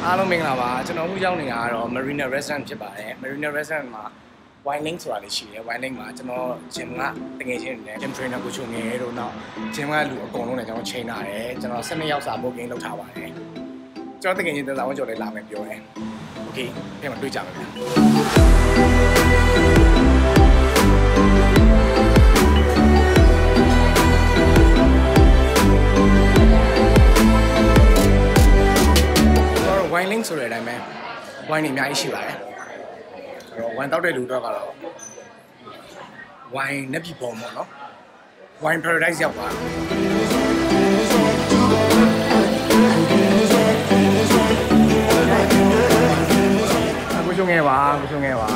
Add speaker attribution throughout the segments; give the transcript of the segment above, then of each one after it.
Speaker 1: အားလုံးမင်္ဂလာပါကျွန်တော်အခုရောက်နေတာကတော့ Marina Restaurant ဖြစ်ပါတယ် Marina Restaurant မှာ wine link ဆိုတာလေးရှိတယ် wine link မှာကျွန်တော် gym ကတကယ်ချင်းနေ gym trainer ကိုချုပ်နေတို့နောက် gym ကလူအကုန်လုံးနဲ့ကျွန်တော်ချိန်လာတယ်ကျွန်တော်12ယောက်စာ booking လုပ်ထားပါတယ်ကျွန်တော်တကယ်ချင်းတင်စားဝန်ကျော်လေးလာမယ်ပြောတယ် okay ပြန်မတွေ့ကြပါဘူးwine link ဆိုတဲ့အတိုင်းပဲ wine တွေအများကြီးရှိပါတယ်အဲ့တော့ wine တောက်တဲ့လူတော့ကတော့ wine နဲ့ပြည်ပေါ်ပေါ့နော် wine paradise ရောက်ပါကိုချုံငယ်ပါကိုချုံငယ်ပါ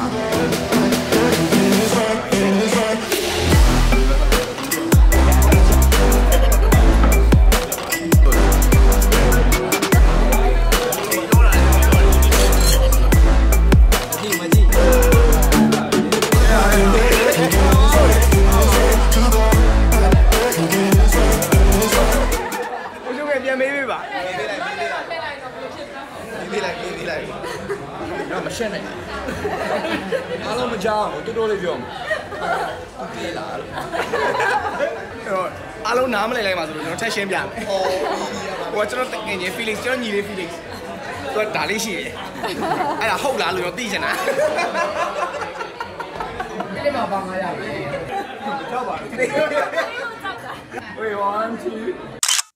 Speaker 1: တော့မရှင်းနိုင်အားလုံးမကြောက်တော်တော်လေးပြောမှာဒီလားအားလုံးနားမလည်လိုက်ပါဆိုလို့ကျွန်တော်ထက်ရှင်းပြမယ်ဟိုကျွန်တော်တကယ်ကြီး Felix ကျွန်တော်ညီလေး Felix သူကဒါလေးရှိတယ်အဲ့ဒါဟုတ်လားလို့ကျွန်တော်သိချင်တာဒီမှာပါငါရပြီကြောက်ပါဘူးဝေး1 2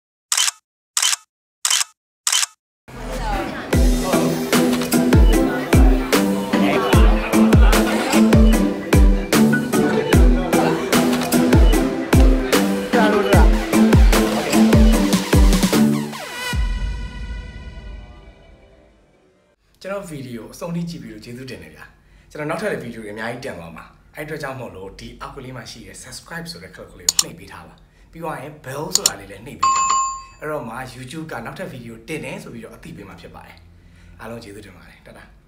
Speaker 1: ကျွန်တော်ဗီဒီယိုအဆုံးထိကြည့်ပြီးလို့ကျေးဇူးတင်တယ်ဗျာကျွန်တော်နောက်ထပ်တဲ့ဗီဒီယိုတွေအများကြီးတင်သွားမှာအဲ့အတွက်ကြောင့်မို့လို့ဒီအောက်ကလေးမှာရှိတဲ့ subscribe ဆိုတဲ့ click လေးကိုနှိပ်ပေးထားပါပြီးတော့ရင် bell ဆိုတာလေးလည်းနှိပ်ပေးထားပါအဲ့တော့မှ YouTube ကနောက်ထပ်ဗီဒီယိုတင်တယ်ဆိုပြီးတော့အသိပေးမှာဖြစ်ပါတယ်အားလုံးကျေးဇူးတင်ပါတယ်တတာ